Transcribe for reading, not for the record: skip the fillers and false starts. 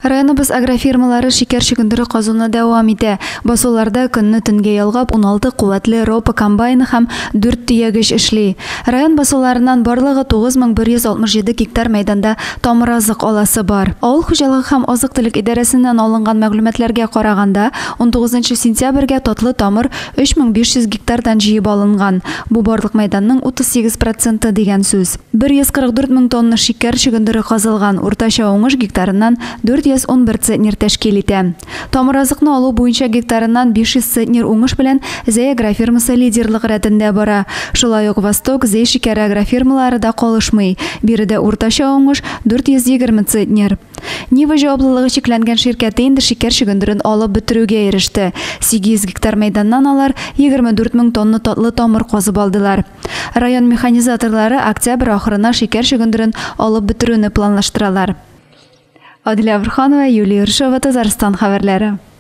Районыбыз агрофирмалары шикәр чөгендере казуына дәвам итә. Басуларда көнне төнгә ялгап 16 куәтле ропа комбайны һәм 4 төягеч эшли. Район басуларыннан барлыгы 9167 гектар мәйданда тамыр азык аласы бар. Авыл хуҗалыгы һәм азык-төлек идарәсеннән алынган мәгълүматларга караганда, 19 сентябрьгә татлы тамыр 3500 гектардан җыеп алынган. Бу барлык мәйданның 38% дигән сүз. 144 мең тонна шикәр чөгендере казылган. Уртача уңыш гектарыннан 411 центнер тәшкил итә. Тамыр азыкны алу буенча гектарыннан 500 центнер уңыш белән Зәй агрофирмасы лидерлык рәтендә бара. Шулай ук Восток, Зәй шикәр агрофирмалары да калышмый. Биредә уртача уңыш 420 центнер. Нива җаваплылыгы чикләнгән ширкәте инде шикәр чөгендерен алып бетерүгә иреште. 800 гектар мәйданнан алар 24 мең тонна татлы тамыр казып алдылар. Район механизаторлары октябрь ахырына шикәр чөгендерен алып бетерүне планлаштыралар. Адилә Абрханова, Юлия Рышева, Татарстан хәбәрләре.